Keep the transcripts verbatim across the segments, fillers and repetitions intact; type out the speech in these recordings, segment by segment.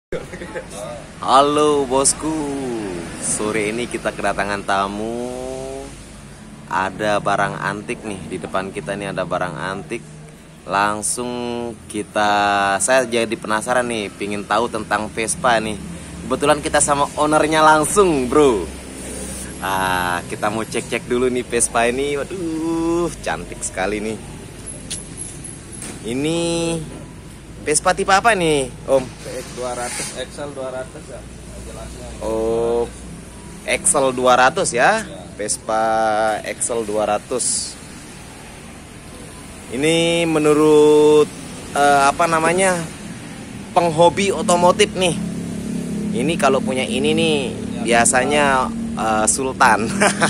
Halo bosku, sore ini kita kedatangan tamu. Ada barang antik nih di depan kita nih, ada barang antik. Langsung kita, saya jadi penasaran nih, pingin tahu tentang Vespa nih. Kebetulan kita sama ownernya langsung, bro. Ah, kita mau cek-cek dulu nih Vespa ini. Waduh, cantik sekali nih. Ini Vespa tipe apa nih, Om? P X dua ratus, X L dua ratus ya, jelasnya. Oh, X L dua ratus ya, Vespa X L dua ratus. Ini menurut uh, apa namanya, penghobi otomotif nih. Ini kalau punya ini nih biasanya uh, Sultan.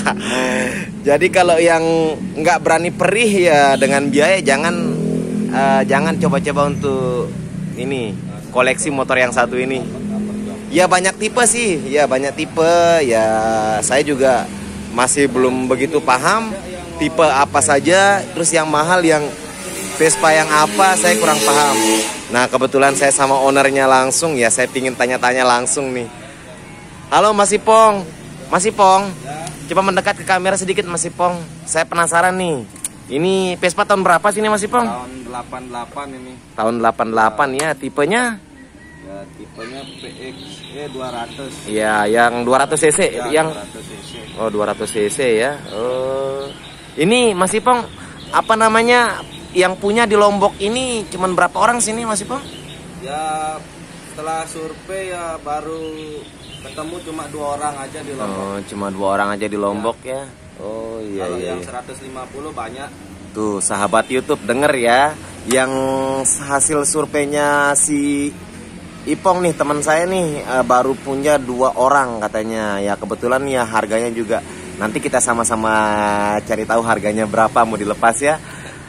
Jadi kalau yang nggak berani perih ya dengan biaya jangan uh, jangan coba-coba untuk ini koleksi motor yang satu ini. Ya banyak tipe sih, ya banyak tipe. Ya saya juga masih belum begitu paham tipe apa saja. Terus yang mahal, yang Vespa yang apa, saya kurang paham. Nah kebetulan saya sama ownernya langsung, ya saya pingin tanya-tanya langsung nih. Halo Mas Ipong, Mas Ipong, coba mendekat ke kamera sedikit Mas Ipong. Saya penasaran nih. Ini Vespa tahun berapa sih ini Mas Ipong? Tahun delapan puluh delapan ini. Tahun delapan puluh delapan ya, tipenya? Ya, tipenya P X E dua ratus. Ya, yang dua ratus cc, Ya, yang dua ratus cc. Oh, dua ratus cc ya. Oh. Ini Mas Ipong, apa namanya, yang punya di Lombok ini cuman berapa orang sini Mas Ipong? Ya, setelah survei ya baru ketemu cuma dua orang aja di Lombok. Oh, cuma dua orang aja di Lombok ya. ya. Oh iya. Kalau iya, yang iya. seratus lima puluh banyak. Tuh sahabat YouTube denger ya, yang hasil surveinya si Ipong nih, teman saya nih, baru punya dua orang katanya. Ya kebetulan ya harganya juga nanti kita sama-sama cari tahu harganya berapa mau dilepas ya.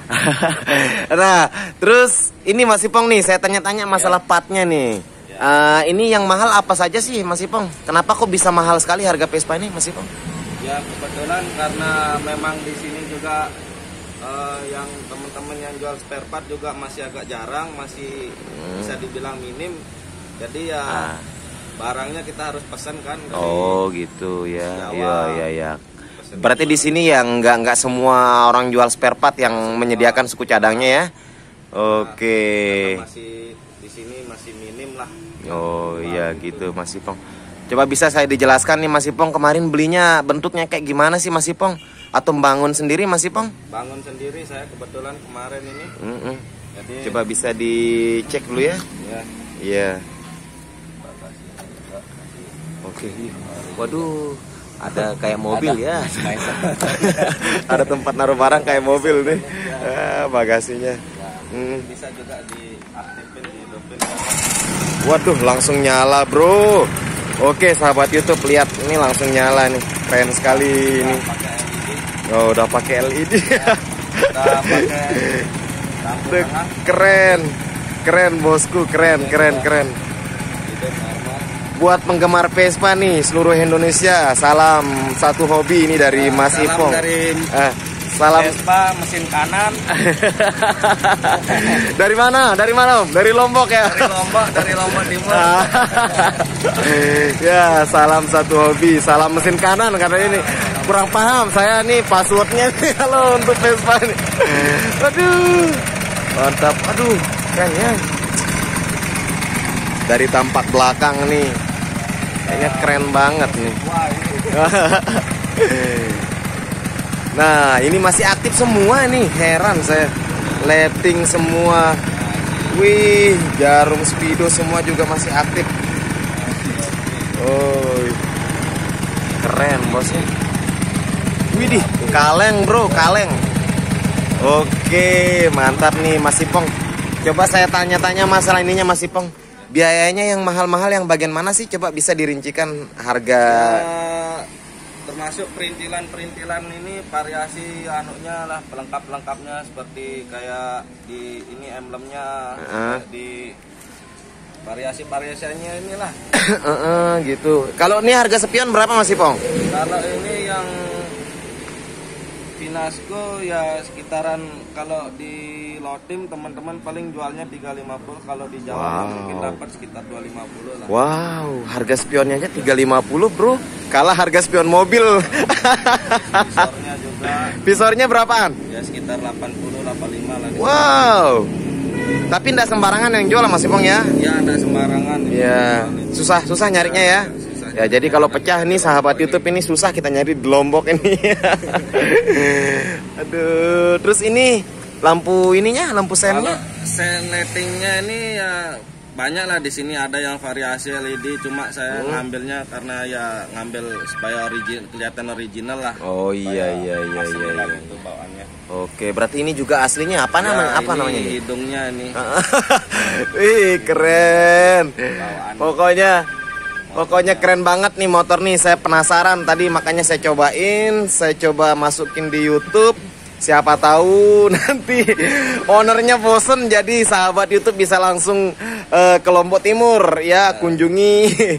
Nah terus ini Mas Ipong nih, saya tanya-tanya masalah ya. Partnya nih ya. uh, Ini yang mahal apa saja sih Mas Ipong? Kenapa kok bisa mahal sekali harga Vespa ini Mas Ipong? Ya kebetulan karena memang di sini juga uh, yang teman-teman yang jual spare part juga masih agak jarang, masih hmm. bisa dibilang minim. Jadi ya ah. barangnya kita harus pesan kan. Oh gitu ya. Iya iya ya. Berarti di sini ya nggak nggak semua orang jual spare part yang menyediakan suku cadangnya ya. Oke. Okay. Masih di sini masih minim lah. Oh iya gitu Mas Ipong. Coba bisa saya dijelaskan nih Mas Ipong, kemarin belinya bentuknya kayak gimana sih Mas Ipong? Atau bangun sendiri Mas Ipong? Bangun sendiri saya kebetulan kemarin ini. Mm -mm. Jadi coba bisa dicek dulu ya. Iya. Iya. Oke. Waduh, ada kayak mobil ada. Ya. Ada tempat naruh barang kayak mobil nih. Ah, bagasinya. Hmm. Bisa juga diaktifin, dihidupin. Waduh, langsung nyala, bro. Oke, sahabat YouTube, lihat ini langsung nyala nih. Keren sekali ini. Oh, udah pakai L E D. Udah pakai lampu tengah. Keren. Keren bosku, keren, keren, keren. Buat penggemar Vespa nih seluruh Indonesia, salam satu hobi ini dari nah, Mas salam Ipong. Dari eh, salam Vespa mesin kanan. Dari mana? Dari mana Om? Dari Lombok ya? Dari Lombok, dari Lombok Timur. Ya, salam satu hobi, salam mesin kanan katanya nih. Kurang paham saya nih passwordnya nih kalau untuk Vespa nih. Aduh, mantap, aduh, keren ya. Dari tampak belakang nih. Kayaknya keren banget nih. Nah ini masih aktif semua nih, heran saya. Letting semua. Wih, jarum speedo semua juga masih aktif. Oh, keren bosnya. Widih, kaleng bro, kaleng. Oke, mantap nih Mas Ipong. Coba saya tanya-tanya masalah ininya Mas Ipong. Biayanya yang mahal-mahal yang bagian mana sih? Coba bisa dirincikan harga. Ya, termasuk perintilan-perintilan ini variasi anunya lah, pelengkap-pelengkapnya seperti kayak di ini emblemnya, uh. di variasi-variasinya inilah. uh -uh, gitu. Kalau ini harga sepion berapa Mas Ipong? Kalau ini yang Dinasco ya sekitaran, kalau di Lotim teman-teman paling jualnya tiga lima puluh, kalau di Jawa Wow. mungkin dapat sekitar dua lima puluh lah. Wow, harga spionnya aja tiga lima puluh bro. Kalah harga spion mobil. Visornya juga Visornya berapaan? ya sekitar delapan puluh delapan puluh lima lah. Wow. Tapi tidak sembarangan yang jual Mas Ipong ya. Ya ada sembarangan. Ya, susah susah nyarinya ya. Ya jadi kalau pecah nih sahabat YouTube ini susah kita nyari di Lombok ini. Aduh, terus ini lampu ininya, lampu Kalau sennya. sen lightingnya ini ya banyak lah di sini, ada yang variasi L E D, cuma saya Hmm. ngambilnya karena ya ngambil supaya origin, kelihatan original lah. Oh iya Supaya iya iya asli iya. lah iya. gitu bawaannya. Oke, berarti ini juga aslinya apa namanya? Ya, Apa ini namanya ini? hidungnya ini. Wih, keren. Bawaan. Pokoknya Pokoknya keren banget nih motor nih. Saya penasaran tadi, makanya saya cobain, saya coba masukin di YouTube. Siapa tahu nanti ownernya bosen, jadi sahabat YouTube bisa langsung uh, ke Lombok Timur ya, kunjungi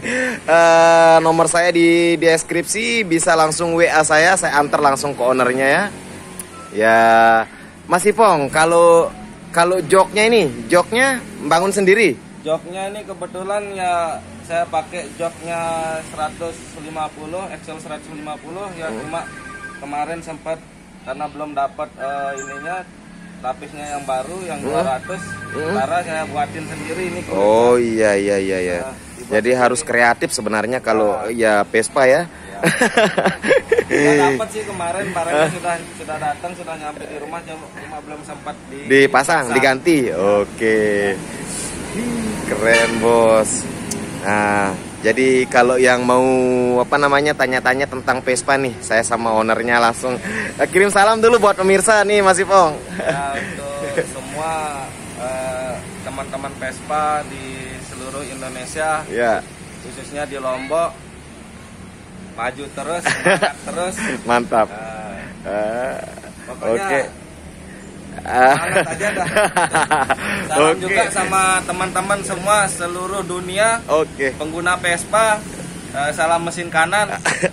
uh, nomor saya di deskripsi, bisa langsung W A saya, saya antar langsung ke ownernya ya. Ya, Mas Ipong, kalau kalau joknya ini, joknya bangun sendiri. Joknya ini kebetulan ya saya pakai joknya seratus lima puluh, Excel seratus lima puluh ya, Hmm. cuma kemarin sempat karena belum dapat eh, ininya lapisnya yang baru yang Hmm. dua ratus, Hmm. karena saya buatin sendiri ini. Oh iya iya iya ya. Nah, dibuat Jadi sendiri. harus kreatif sebenarnya kalau ya Vespa ya. Sudah dapat sih kemarin, barangnya sudah sudah datang, sudah nyampe di rumah, cuma belum sempat di, Dipasang, diganti. Oke. Keren, Bos. Nah, jadi kalau yang mau apa namanya tanya-tanya tentang Vespa nih, saya sama ownernya langsung eh, kirim salam dulu buat pemirsa nih Mas Ipong. Ya, untuk semua eh, teman-teman Vespa di seluruh Indonesia, Ya, khususnya di Lombok, maju terus, semangat terus. mantap. Eh, Ah, pokoknya Oke. Ah. semangat aja dah. Salam Oke. juga sama teman-teman semua seluruh dunia Oke. pengguna Vespa. Eh, salam mesin kanan.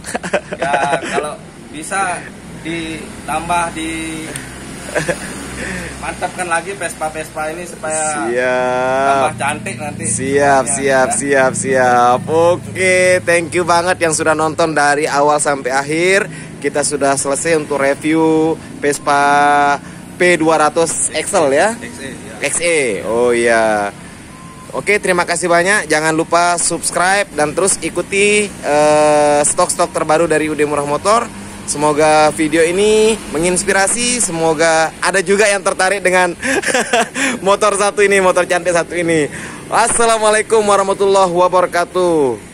Ya kalau bisa ditambah di mantapkan lagi Vespa-Vespa ini supaya tambah Siap. cantik nanti. Siap, Semuanya, siap, ya. siap, siap. Oke, thank you banget yang sudah nonton dari awal sampai akhir. Kita sudah selesai untuk review Vespa P dua ratus X L ya. X E, ya. X E. Oh iya. Oke, terima kasih banyak. Jangan lupa subscribe dan terus ikuti eh, stok-stok terbaru dari Ude Murah Motor. Semoga video ini menginspirasi. Semoga ada juga yang tertarik dengan motor satu ini, motor cantik satu ini. Wassalamualaikum warahmatullahi wabarakatuh.